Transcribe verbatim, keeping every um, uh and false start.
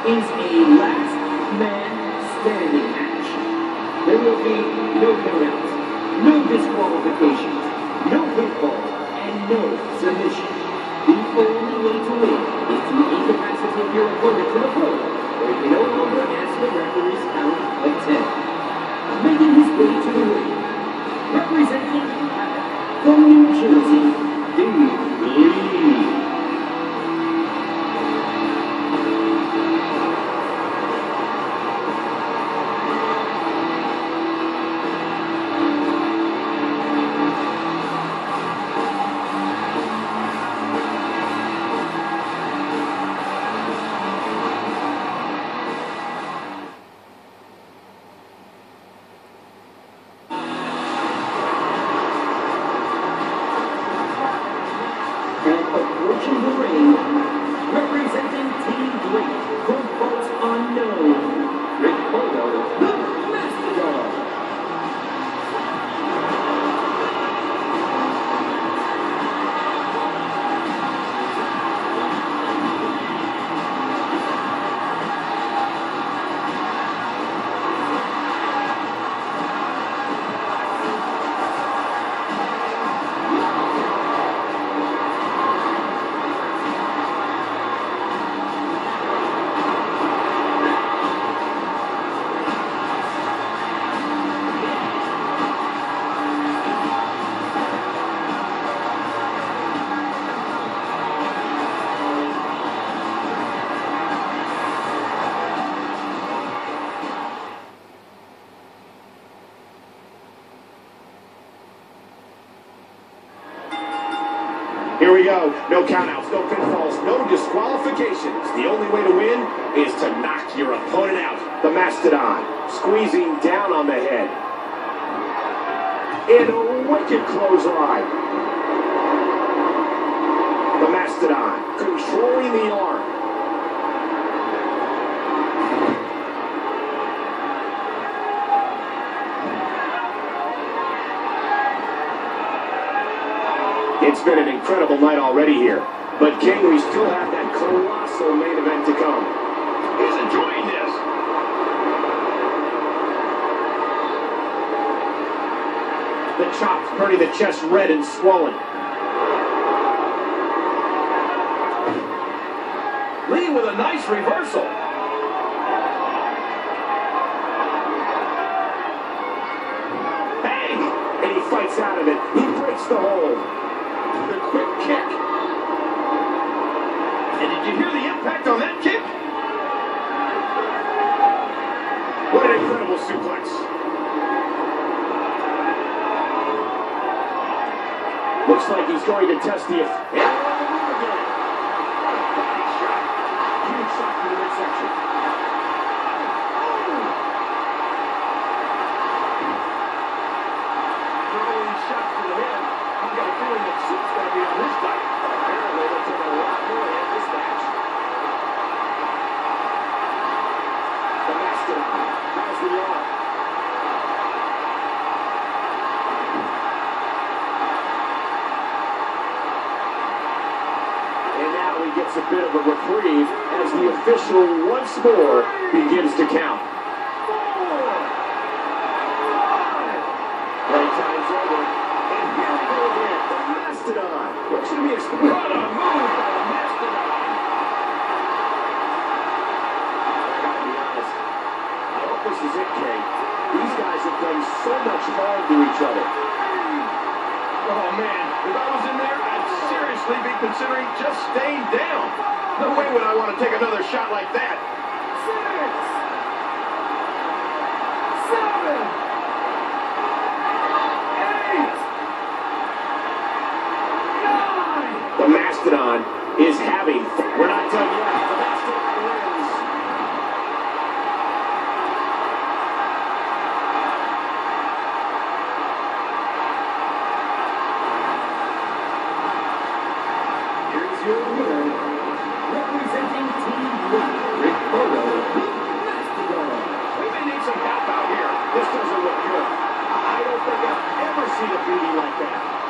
is a last man standing match. There will be no countouts, no disqualifications, no pinfall, and no submission. The only way to win is to incapacitate your opponent to the point where he can no longer answer the referee's count of ten. Making his way to the ring, representing from New Jersey, Steve Lee. Approaching the ring, representing Team Great from parts unknown, Rick Polo, the Mastodon. Here we go. No countouts, no pinfalls, no disqualifications. The only way to win is to knock your opponent out. The Mastodon squeezing down on the head. In a wicked clothesline. The Mastodon controlling the arm. It's been an incredible night already here. But King, we still have that colossal main event to come. He's enjoying this. The chops burning the chest red and swollen. Lee with a nice reversal. Hey! And he fights out of it. He breaks the hold. The quick kick. And did you hear the impact on that kick? What an incredible suplex. Looks like he's going to test the effect. Body shot. Huge shot to the midsection. Throwing shots to the head. I've got a feeling that Soup's going to be on his diet. Apparently, they'll take a lot more in this match. The Mastodon has the arm. And now he gets a bit of a reprieve as the official once more begins to count. Playtime's over. And here we go again. The Mastodon. What should we expect? What a move by the Mastodon. I gotta be honest. I hope this is it, Kay. These guys have done so much harm to each other. Oh, man. If I was in there, I'd seriously be considering just staying down. No way would I want to take another shot like that. Six, seven, eight, nine. The Mastodon is having fun. We're not done yet. The Mastodon wins. Here's your winner, representing Team Blue, Rick Polo, the Mastodon. We may need some help out here. This doesn't look good. I don't think I've ever seen a beauty like that.